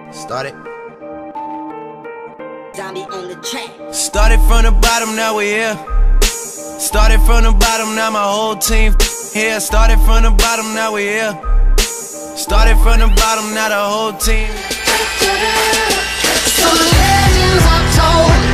Started. Zombie on the track. Started from the bottom, now we here. Started from the bottom, now my whole team here. Started from the bottom, now we here. Started from the bottom, now the whole team. So the legends are told.